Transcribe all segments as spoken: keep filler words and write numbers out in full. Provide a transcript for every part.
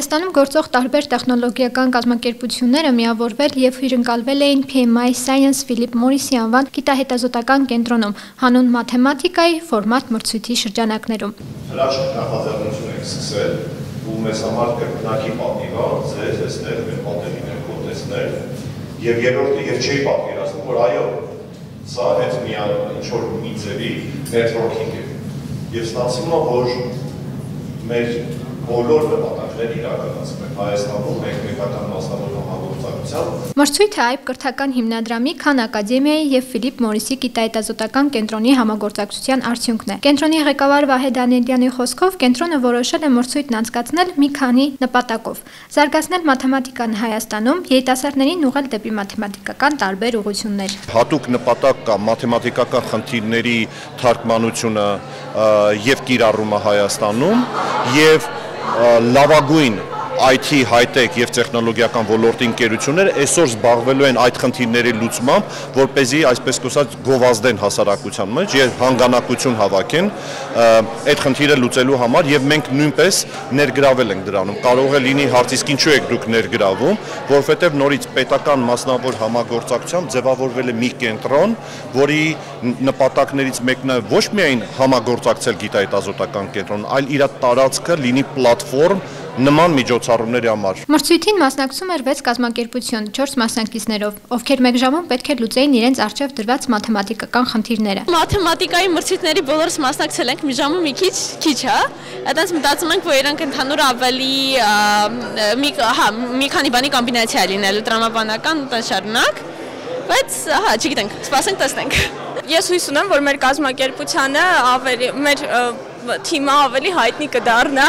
Հայաստանում գործող տարբեր տեխնոլոգիական կազմակերպությունները միավորվել և հյուրընկալվել էին P M I Science Philip Morris-ի անվան գիտահետազոտական կենտրոնում, հանուն մաթեմատիկայի ֆորմատ մրցույթի շրջանակներում։ Հրաշք նախաձեռնություն ենք սկսել, ու մեզ համար կրկնակի պատիվ է ձեզ տեսնել, մեր պատերի ներքո տեսնել, և երրորդը և չի պատկերացնում, որ այո, սա հենց մի ինչ-որ մի ձևի networking է, և ստացվում է, որ մեր բոլոր նպատակներ իրականացում են Հայաստանում մենք պետական մասնավոր համագործակցությամբ։ Մրցույթը այբ կրթական հիմնադրամի, Քան ակադեմիայի և Ֆիլիպ Մորիսի գիտահետազոտական կենտրոնի համագործակցության արդյունքն է։ Կենտրոնի ղեկավար Վահե Դանիելյանի խոսքով կենտրոնը որոշել է մրցույթն անցկացնել մի քանի նպատակով՝ զարգացնել մաթեմատիկան Հայաստանում, երիտասարդներին ուղղել դեպի մաթեմատիկական տարբեր ուղղություններ։ Հատուկ նպատակ կա մաթեմատիկական խնդիրների թարգմանությունը և կիրառումը Հայաստանում և լավագույն I T, high-tech և տեխնոլոգիական ոլորտի ընկերությունները այսօր զբաղվելու են այդ խնդիրների լուծմամբ, որպեսզի այսպես կոչված գովազդեն հասարակության մեջ և հանգանակություն հավաքեն այդ խնդիրը լուծելու համար, և մենք նույնպես ներգրավել ենք դրանում։ Կարող է լինի հարց, իսկ ինչու եք դուք ներգրավում, որովհետև նորից պետական մասնավոր համագործակցությամբ ձևավորվել է մի կենտրոն, որի նպատակներից մեկն է ոչ միայն համագործակցել գիտահետազոտական կենտրոն, այլ իր տարածքը լինի պլատֆորմ նման միջոցառումների համար։ Մրցույթին մասնակցում էր վեց կազմակերպություն, չորս մասնակիցներով, ովքեր մեկ ժամում պետք է լուծեին իրենց առջև դրված մաթեմատիկական խնդիրները։ Մաթեմատիկայի մրցույթների բոլորս մասնակցել ենք, մի ժամում մի քիչ քիչ է, այդպես մտածում ենք, որ իրանք ընդհանուր ավելի մի հա մի քանի բանի կոմբինացիա լինելու տրամաբանական ու շարունակ, բայց հա չգիտենք, սպասենք տեսնենք։ Ես հույս ունեմ, որ մեր կազմակերպությանը ավելի մեր թիմը ավելի հայտնի կդառնա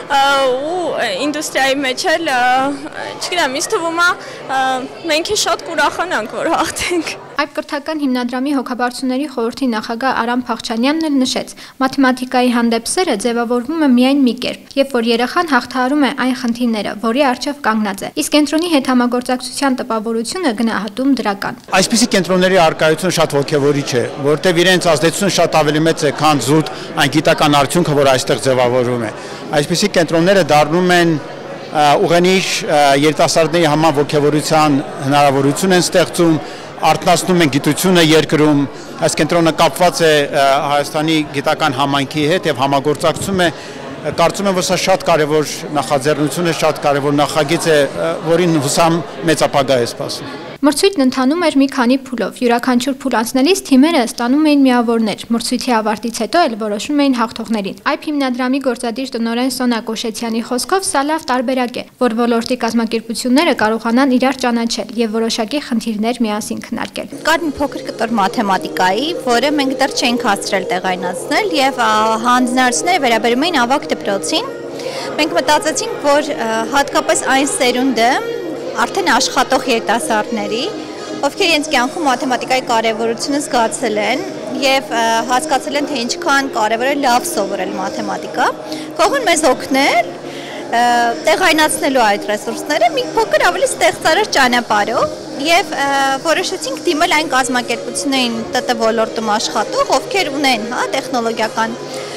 ու ինդուստրիայի մեջ էլ չգիտեմ, ինձ թվում է մենք շատ կուրախանանք, որ հաղթենք։ Այբ կրթական հիմնադրամի հոգաբարձուների խորհրդի նախագահ Արամ Փախչյանյանն էլ նշեց, մաթեմատիկայի հանդեպ սերը ձևավորվում է միայն մի կերպ, երբ որ երեխան հաղթահարում է այն խնդիրները, որի առջև կանգնած է, իսկ կենտրոնի հետ համագործակցության տպավորությունը գնահատում դրական։ Այսպիսի կենտրոնների առկայությունը շատ ոգևորիչ է, որտեղ իրենց ազդեցությունը շատ ավելի մեծ է, քան զուտ այն գիտական արդյունքը, որ այստեղ ձևավորվում է։ Այսպիսի կենտրոնները դառնում են ուղենիշ երիտասարդների համար ոգևորության հնարավորություն են ստեղծում, արտնասնում են գիտությունը երկրում, այս կենտրոնը կապված է Հայաստանի գիտական համայնքի հետ և համագործակցում է, կարծում եմ, որ սա շատ կարևոր նախաձեռնություն է, շատ կարևոր նախագիծ է, որին հուսամ մեծ ապագա է սպասում։ Մրցույթն ընթանում էր մի քանի փուլով, յուրաքանչյուր փուլ անցնելիս թիմերը ստանում էին միավորներ, մրցույթի ավարտից հետո էլ որոշում էին հաղթողներին։ Այբ հիմնադրամի գործադիր տնօրեն Սոնա Կոշեցյանի խոսքով սա լավ տարբերակ է, որ ոլորտի կազմակերպությունները կարողանան իրար ճանաչել և որոշակի խնդիրներ միասին քննարկել։ Կար մի փոքր կտոր մաթեմատիկայի, որը մենք դեռ չենք հասցրել տեղայնացնել և հանձնարարությունները վերաբերում էին ավագ դպրոցին։ Մենք մտածեցինք, որ հատկապես այն սերունդը արդեն աշխատող երիտասարդների, ովքեր իրենց կյանքում մաթեմատիկայի կարևորությունը զգացել են և հասկացել են, թե ինչքան կարևոր է լավ սովորել մաթեմատիկա, կարող են մեզ օգնել տեղայնացնելու այդ ռեսուրսները մի փոքր ավելի ստեղծարար ճանապարհով և որոշեցինք դիմել այն կազմակերպություններին Տ Տ ոլորտում աշխատող, ովքեր ունեն հա տեխնոլոգիական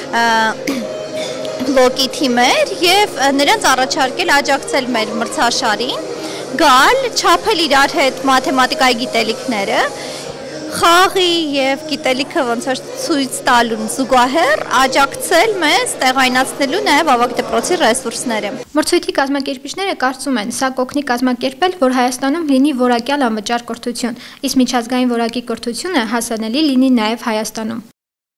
բլոկի թիմեր և նրանց առաջարկել աջակցել մեր մրցաշարին, գալ, չափել իրար հետ մաթեմատիկայի գիտելիքները, խաղի և գիտելիքը ոնց որ ցույց տալուն զուգահեռ աջակցել մեզ տեղայնացնելու նաև ավագ դպրոցի ռեսուրսները։ Մրցույթի կազմակերպիչները կարծում են, սա կօգնի կազմակերպել, որ Հայաստանում լինի որակյալ անվճար կրթություն, իսկ միջազգային որակի կրթությունը հասանելի լինի նաև Հայաստանում։